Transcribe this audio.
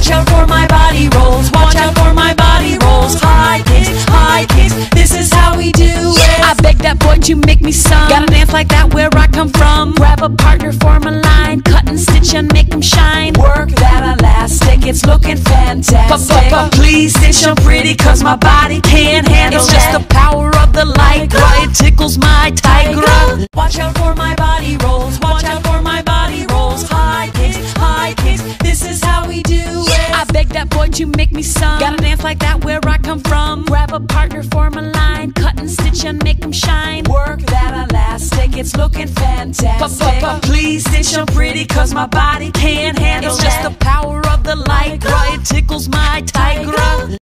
Watch out for my body rolls, watch out for my body rolls. High kicks, this is how we do it. I beg that boy to make me some. Gotta dance like that where I come from. Grab a partner, form a line, cut and stitch and make them shine. Work that elastic, it's looking fantastic. But please stitch them pretty, cause my body can't handle it. It's just the power of the light, why it tickles my tigra. Watch out for my body rolls, watch out for my body rolls. High kicks, this is how we do it. I beg that boy to make me some. Gotta dance like that where I come from. Grab a partner, form a line, cut and stitch and make them shine. Work that elastic, it's looking fantastic. But please stitch them pretty, cause my body can't handle it. It's just the power of the light, why it tickles my tigra.